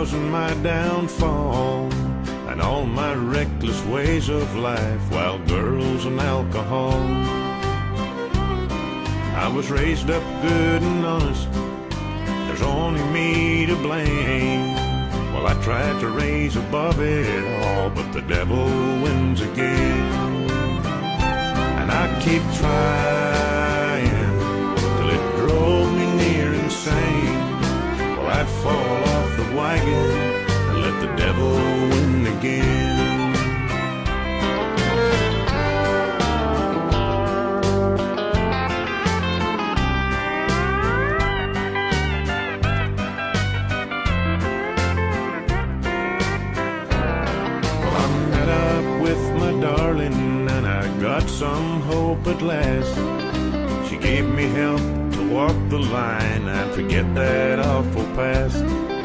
causing my downfall and all my reckless ways of life, wild girls and alcohol. I was raised up good and honest, there's only me to blame. Well, I tried to raise above it all, but the devil wins again. And I keep trying till it drove me near insane. Well, I'd fall off the wagon and let the devil win again. Darling, and I got some hope at last. She gave me help to walk the line and forget that awful past.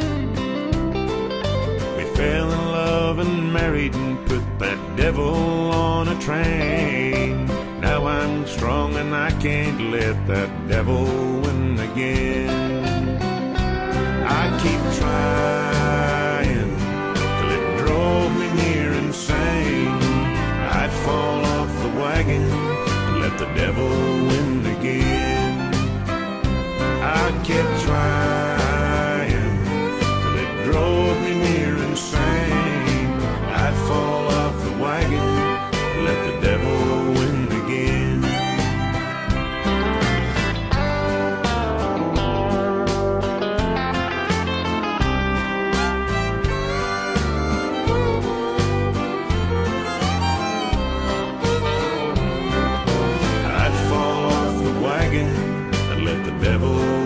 We fell in love and married and put that devil on a train. Now I'm strong and I can't let that devil win again. I keep trying till it drove me near insane. I'd fall off the wagon and let the devil win again. I kept trying till it drove me near insane. I'd fall off the wagon and let the devil win again. Devil